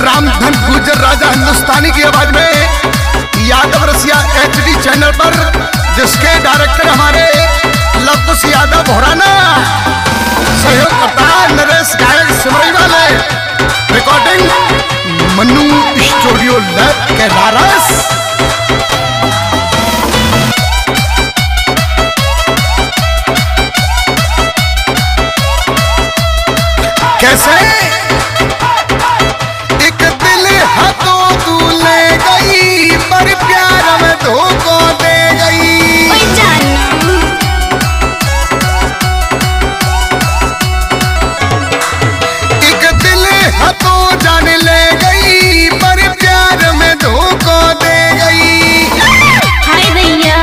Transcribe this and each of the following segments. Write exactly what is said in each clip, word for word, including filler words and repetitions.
रामधन गुजर राजा हिंदुस्तानी की आवाज में यादव रसिया एचडी चैनल पर, जिसके डायरेक्टर हमारे लवकुश यादव भोराना, सहयोग करता नरेश गायक सिमरई वाले, recording Mannu studio lab Kailaras. कैसे एक दिल हाथों तू ले गई, पर प्यार में धोखा दे गई। एक दिल हाथों जान ले गई, पर प्यार में धोखा दे गई। हाय भैया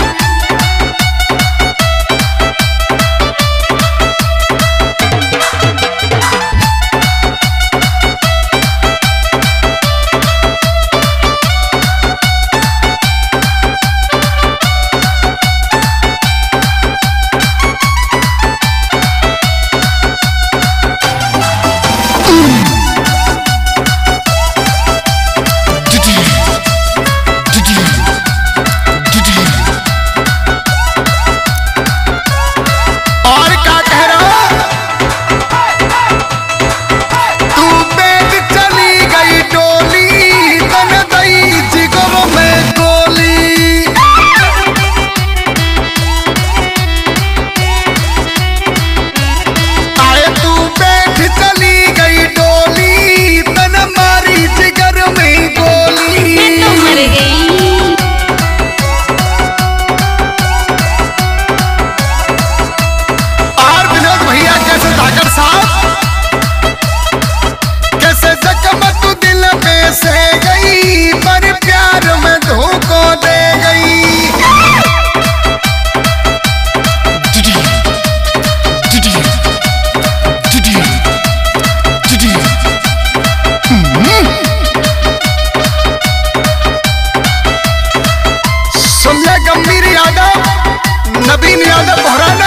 गंभीर यादव, नवीन यादव भोराना।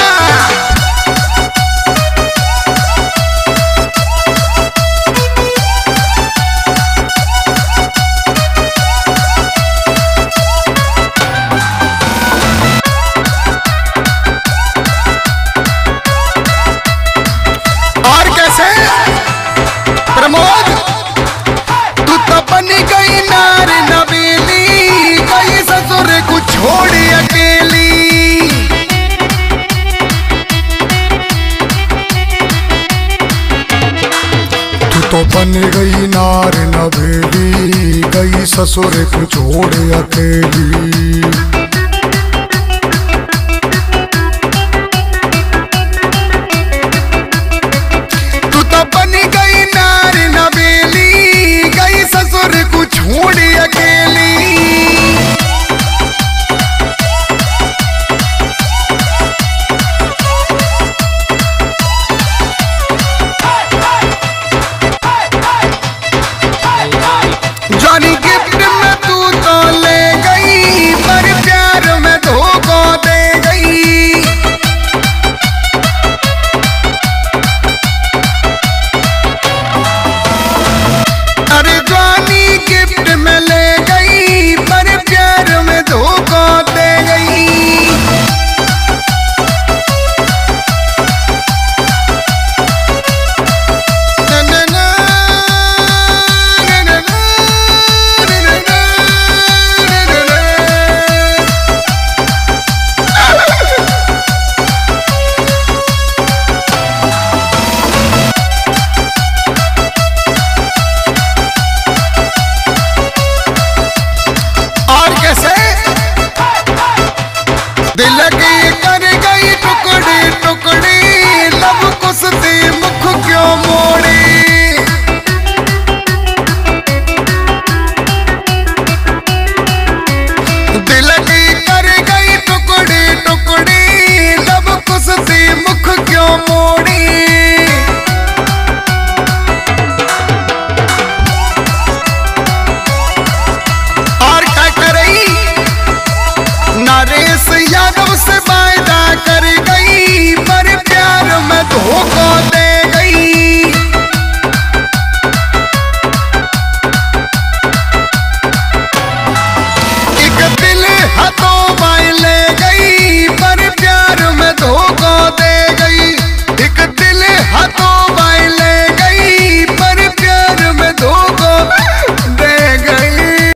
और कैसे प्रमोद तू तो बन गई नार नवेली, गई ससुर को छोड़ अकेली। तू तो बन गई नार नवेली, गई ससुर को छोड़ अकेली। तू तो बन गई नार नवेली, गई ससुर को छोड़ अकेली। जॉनी गिफ्ट में तू तो ले गई, पर प्यार में धोखा दे गई। अरे जॉनी गिफ्ट में ले गई, पर प्यार में धोखा दे गई। दिल की कर गई टुकड़ी टुकड़ी, लब कुसती मुख क्यों मोड़ी। दिल की कर गई टुकड़ी टुकड़ी, लब कुसती मुख क्यों मोड़ी। और क्या करे नरेश यादव से